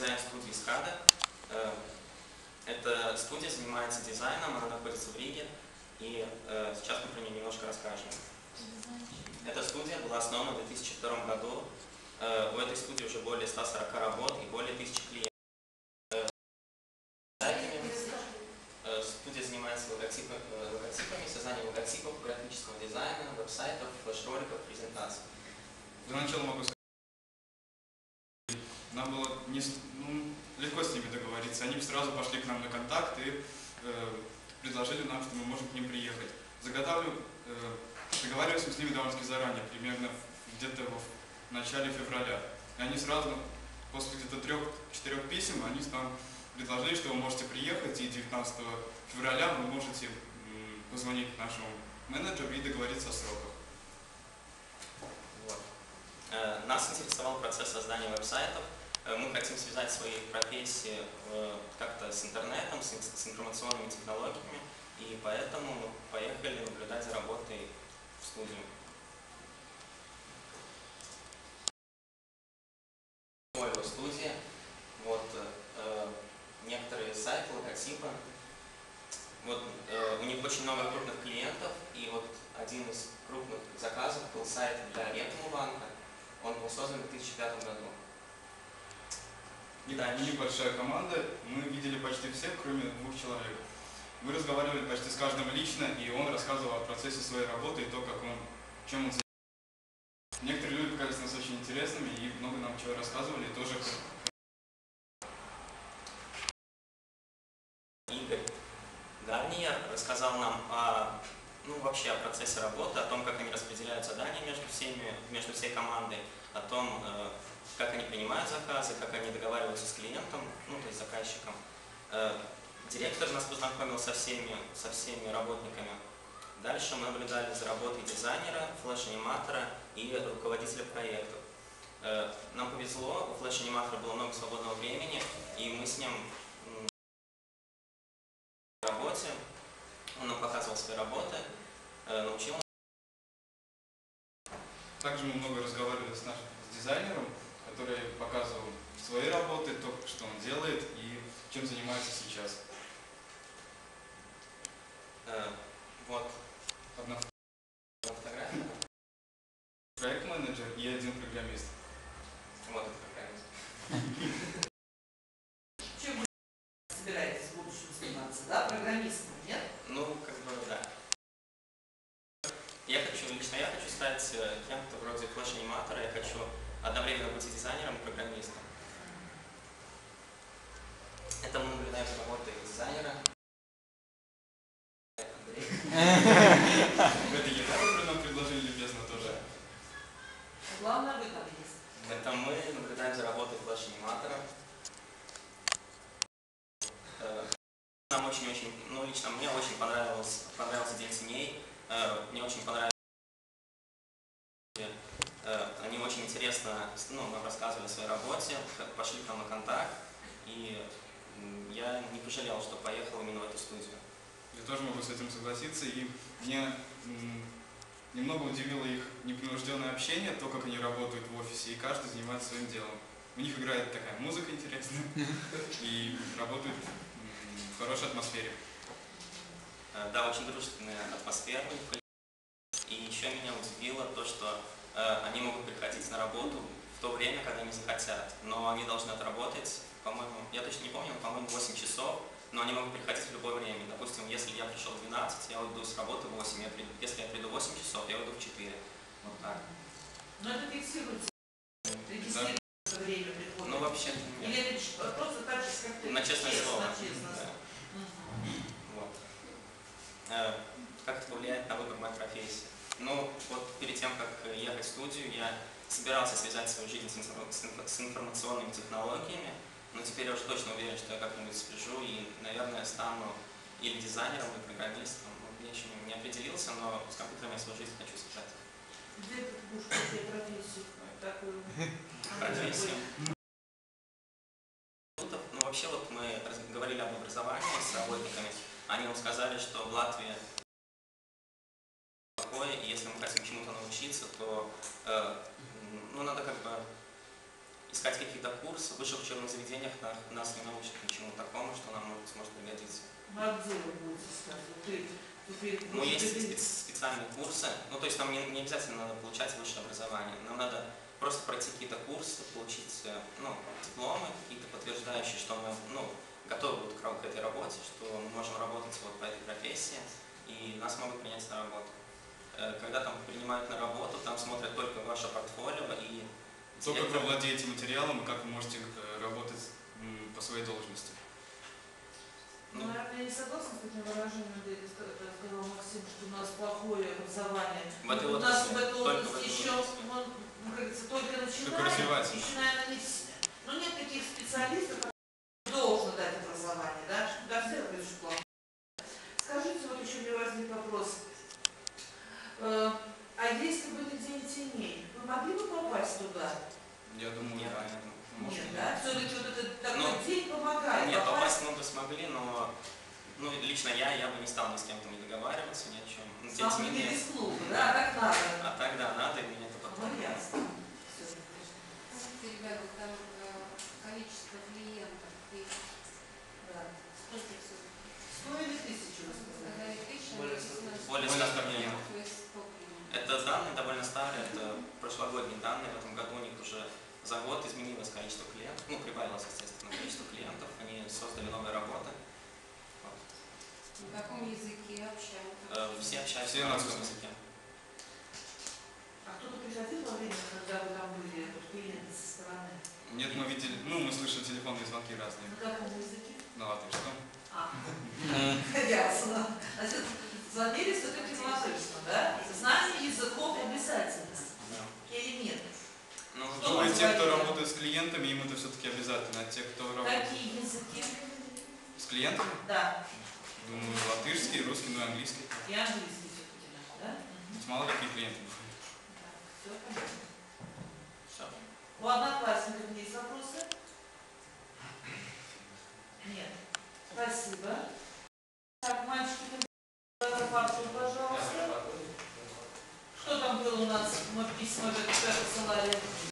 Дизайн-студии Скада. Эта студия занимается дизайном, она находится в Риге, и сейчас мы про нее немножко расскажем. Эта студия была основана в 2002 году. У этой студии уже более 140 работ и более 1000 клиентов. Студия занимается логотипами, созданием логотипов, графического дизайна, веб-сайтов, флеш-роликов, презентаций. Для начала могу сказать, нам было легко с ними договориться. Они сразу пошли к нам на контакт и предложили нам, что мы можем к ним приехать. Договаривались мы с ними довольно-таки заранее, примерно где-то в начале февраля. И они сразу, после где-то 3-4 писем, они нам предложили, что вы можете приехать, и 19 февраля вы можете позвонить нашему менеджеру и договориться о сроках. Вот. Нас интересовал процесс создания веб-сайтов. Мы хотим связать свои профессии как-то с интернетом, с информационными технологиями, и поэтому мы поехали наблюдать за работой в студию. В студии вот некоторые сайты, логотипы. Вот у них очень много крупных клиентов, и вот один из крупных заказов был сайт для Ретумбанка. Он был создан в 2005 году. Небольшая команда, мы видели почти всех, кроме 2 человек. Мы разговаривали почти с каждым лично, и он рассказывал о процессе своей работы и то, чем он занимается. Некоторые люди показались нас очень интересными и много нам чего рассказывали, и тоже. Игорь Гарниер рассказал нам вообще о процессе работы, о том, как они распределяют задания между всей командой, о том, как они принимают заказы, как они договариваются с клиентом, то есть заказчиком. Директор нас познакомил со всеми работниками. Дальше мы наблюдали за работой дизайнера, флеш-аниматора и руководителя проектов. Нам повезло, у флеш-аниматора было много свободного времени, и мы с ним в работе. Он нам показывал свои работы, научил. Также мы много разговаривали с дизайнером, который показывал свои работы, то, что он делает и чем занимается сейчас. Вот. Одна фотография. Проект-менеджер и один программист. Вот это программист. Чем вы собираетесь в будущем заниматься? Да, программистом, нет? Да. Лично я хочу стать кем-то вроде флеш-аниматора, я хочу одновременно быть и дизайнером, и программистом. Это мы наблюдаем за работой дизайнера. Это я выбрал, нам предложили любезно тоже. Главное, вы там есть. Это мы наблюдаем за работой флеш-аниматора. Нам очень-очень, лично мне очень понравился День теней. Мне очень понравилось. Они очень интересно нам рассказывали о своей работе, пошли к нам на контакт, и я не пожалел, что поехал именно в эту студию. Я тоже могу с этим согласиться, и меня немного удивило их непринужденное общение, то, как они работают в офисе, и каждый занимается своим делом. У них играет такая музыка интересная, и работают в хорошей атмосфере. Да, очень дружественная атмосфера. И еще меня удивило то, что они могут приходить на работу в то время, когда они захотят, но они должны отработать, по-моему, я точно не помню, по-моему, 8 часов, но они могут приходить в любое время. Допустим, если я пришел в 12, я уйду с работы в 8, если я приду в 8 часов, я уйду в 4. Вот так. Но это фиксируется. Регистрируется время прихода. Вообще нет. Или это просто так же, как ты? На честное слово. Да. Вот. Как это повлияет на выбор моей профессии? Вот перед тем, как ехать в студию, я собирался связать свою жизнь с информационными технологиями, но теперь я уже точно уверен, что я как-нибудь свяжу и, наверное, стану или дизайнером, или программистом. Я еще не определился, но с компьютером я свою жизнь хочу связать. Где ты будешь найти профессию такую? Профессию? Вообще, вот мы говорили об образовании с работниками. Они нам сказали, что в Латвии и если мы хотим чему-то научиться, то надо искать какие-то курсы. В высших учебных заведениях нас не научат ничему такому, что нам сможет пригодиться. А где вы будете искать? Ну, есть специальные курсы. Ну, то есть нам не обязательно надо получать высшее образование. Нам надо просто пройти какие-то курсы, получить дипломы, какие-то подтверждающие, что мы готовы вот к этой работе, что мы можем работать вот по этой профессии, и нас могут принять на работу. Когда там принимают на работу, там смотрят только ваше портфолио и... То, как вы владеете материалом и как вы можете работать по своей должности. Ну, наверное, я не согласна с таким выражением, где сказал Максим, что у нас плохое образование. В этой У нас области, в этой только области в этой еще, области. как говорится, только Только начинаем. развиваться. Еще, наверное, нет таких специалистов, которые должны дать образование, да? Да, все говорят, что плохо. Скажите, вот еще у меня возник вопрос. А если бы это день теней, вы могли бы попасть туда? Я думаю, Нет, да. Нет, да? Все-таки вот этот такой день помогает. Нет, попасть мы бы смогли, но лично я бы не стал ни с кем-то не договариваться, ни о чем. Но, тем Сам не не менее, рискнул бы, да? Так надо. а тогда надо, и меня это Ну, потом. ясно. Ребята, там количество клиентов и Да. сколько всего? 100 или 1000, вы сказали? Сказали 1000, Более а 100. 18. Более 100 клиентов. То есть 100 клиентов. Это данные довольно старые, это прошлогодние данные, в этом году у них уже за год изменилось количество клиентов, прибавилось, естественно, количество клиентов, они создали новые работы. Вот. На каком языке общаются? Все общаются Все на на русском русском. языке. А кто-то приходил во время, когда вы там были, клиенты со стороны? Нет, мы видели, мы слышали телефонные звонки разные. На каком языке? На латышском. Ясно. Значит, звонили все-таки на латышском, да? Знание языков обязательно. Да. Или нет? Ну, и те, кто работает с клиентами, им это все-таки обязательно. А те, кто работает Какие языки? с клиентами, Да. думаю, латышский, русский, ну и английский. И английский все-таки надо, да? Ведь мало какие клиенты бывают. Все понятно. Все. У одноклассников есть вопросы? Нет. Спасибо. Так, мальчики, папу, пожалуйста. Что там было у нас? Мы письма посылали.